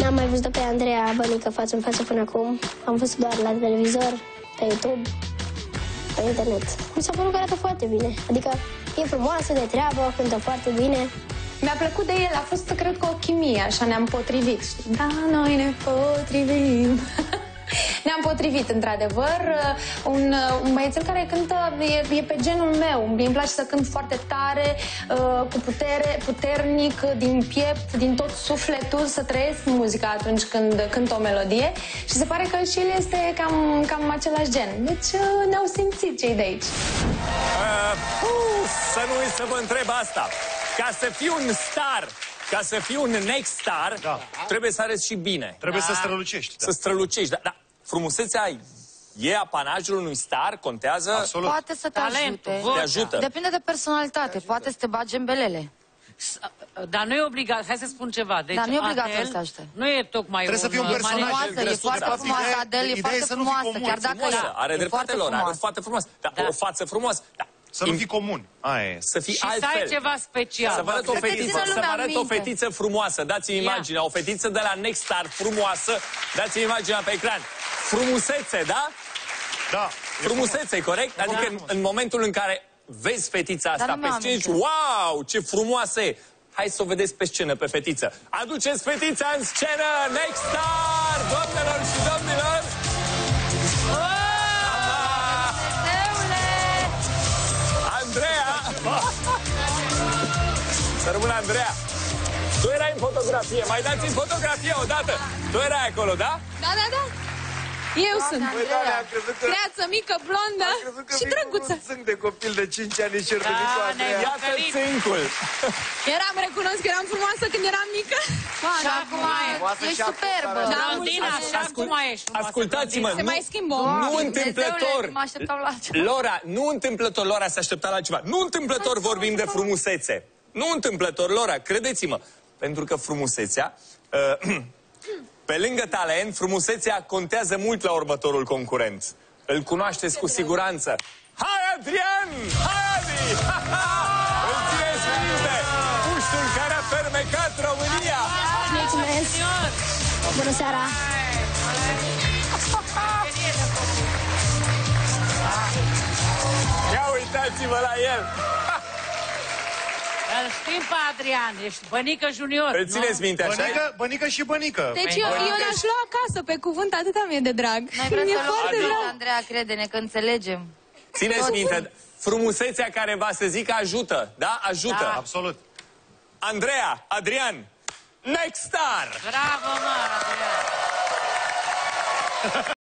N-am mai văzut pe Andreea Bănică față în față până acum. Am văzut doar la televizor, pe YouTube, pe internet. Mi s-a părut că arată foarte bine. Adică e frumoasă, de treabă, cântă foarte bine. Mi-a plăcut de el, a fost, cred că, o chimie, așa ne-am potrivit. Da, noi ne potrivim. Ne-am potrivit, într-adevăr. Un băiețel care cântă, e pe genul meu. Îmi place să cânt foarte tare, cu putere, puternic, din piept, din tot sufletul, să trăiesc muzica atunci când cânt o melodie. Și se pare că și el este cam același gen. Deci ne-au simțit cei de aici. Să nu uit să vă întreb asta. Ca să fii un star, ca să fii un next star, trebuie să arăți și bine. Trebuie să strălucești. Să strălucești, da. Frumusețea e apanajul unui star, contează? Absolut. Poate să te ajute. Te ajută. Depinde de personalitate, poate să te bage în belele. Dar nu e obligat, hai să spun ceva. Deci, dar nu e obligat să ajute. Nu e tocmai trebuie să fie un personaj. E foarte frumoasă, Adele, e foarte frumoasă, chiar dacă are dreptate lor, are o fată frumoasă. O față frumoasă. Să nu fii comun. Să fii și altfel. Să ai ceva special. Să vă arăt o fetiță, o fetiță frumoasă. Dați-mi imaginea, o fetiță de la Next Star frumoasă. Dați-mi imaginea pe ecran. Frumusețe, da? Da. Frumusețe, corect? Adică în momentul în care vezi fetița asta pe scenă, zici, wow, ce frumoasă e! Hai să o vedeți pe scenă, pe fetiță. Aduceți fetița în scenă, Next Star, doamnelor și domnilor! Andreea! Să rămână Andreea! Tu erai în fotografie, mai dați-mi fotografie odată! Tu erai acolo, da? Da, da, da. Eu sunt. Creață mică, blondă și drăguță. Sunt de copil de 5 ani și certănit cu Andreea. Iată țâncul! Recunosc că eram frumoasă când eram mică. Și acum ești superbă. Blondina, și acum ești frumoasă. Ascultați-mă, Se mai schimbă. nu întâmplător. Mă așteptam la ceva. Laura, nu întâmplător, Laura se aștepta la ceva. Nu întâmplător vorbim de frumusețe. Nu întâmplător, Laura, credeți-mă. Pentru că frumusețea... Pe lângă talent, frumusețea contează mult la următorul concurent. Îl cunoașteți cu siguranță. Hai, Adrian! Hai, Adi! Îl țineți minte! Puștul care a fermecat România! Mulțumesc! Bună seara! Ia uitați-vă la el! Îl știm pe Adrian, ești Bănică Junior. Îl țineți minte, așa? Bănică și Bănică. Deci eu l-aș lua acasă pe cuvânt, atâta mi-e de drag. Noi vrem să luăm Andreea, crede-ne că înțelegem. Țineți minte, frumusețea care va să zic ajută, da? Ajută. Da. Absolut. Andreea, Adrian, Next Star! Bravo, mă, Adrian!